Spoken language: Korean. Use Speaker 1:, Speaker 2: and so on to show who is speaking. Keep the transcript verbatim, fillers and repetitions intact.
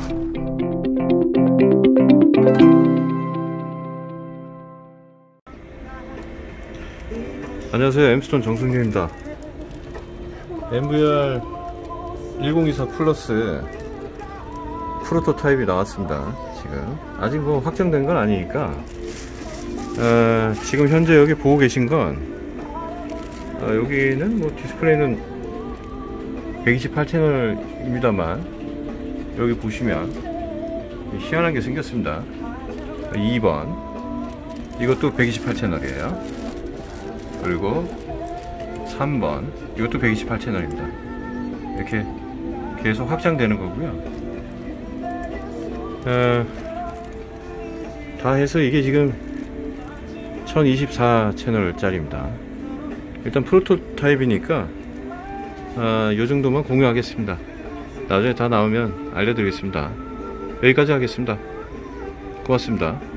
Speaker 1: 안녕하세요, 엠스톤 정승규입니다. 엠브이알 천이십사 플러스 프로토타입이 나왔습니다. 지금 아직 뭐 확정된 건 아니니까 어, 지금 현재 여기 보고 계신 건 어, 여기는 뭐 디스플레이는 백이십팔 채널입니다만 여기 보시면 희한한 게 생겼습니다. 이 번 이것도 백이십팔 채널이에요. 그리고 삼 번 이것도 백이십팔 채널입니다. 이렇게 계속 확장되는 거고요. 어, 다 해서 이게 지금 천이십사 채널짜리입니다. 일단 프로토타입이니까 어, 이 정도만 공유하겠습니다. 나중에 다 나오면 알려드리겠습니다. 여기까지 하겠습니다. 고맙습니다.